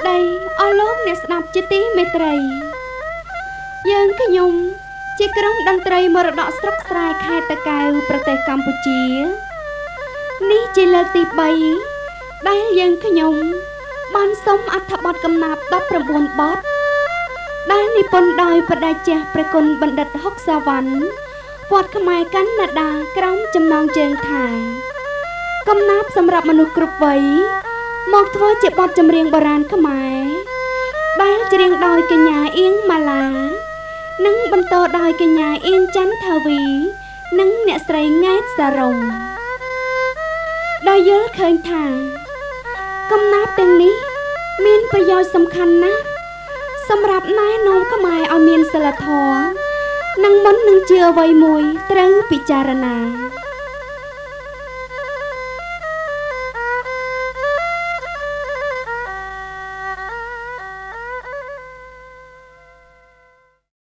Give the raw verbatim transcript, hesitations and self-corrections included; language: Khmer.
ដីអស់លោកអ្នកស្ដាប់ជាទីមេត្រីយើងខ្ញុំជាក្រុមតន្ត្រីមរតកស្រុកស្រែខេត្តតាកែវប្រទេសកម្ពុជានេះជាលើកទីបីដែលយើងខ្ញុំបានសុំអត្ថបទកំណាព្យដប់ប្រាំបួនបទដែលនិពន្ធដោយបដិជះព្រះគុណបណ្ឌិតហុកសាវណ្ណវត្តខ្មែរកាណាដាក្រោមចំណងជើងថាកំណាព្យសម្រាប់មនុស្សគ្រប់វ័យមកធ្វើជាបទចម្រៀងបុរាណខ្មែរដែលច្រៀងដោយកញ្ញាអៀងម៉ាឡានិងបន្តដោយកញ្ញាអៀងច័ន្ទថាវីនិងអ្នកស្រីង៉ែតសារ៉ុងដោយយល់ឃើញថាកំណាព្យទាំងនេះមានប្រយោជន៍សំខាន់ណាស់សម្រាប់ណែនាំខ្មែរឲ្យមានសីលធម៌និងមិននឹងជាអ្វីមួយត្រូវពិចារណា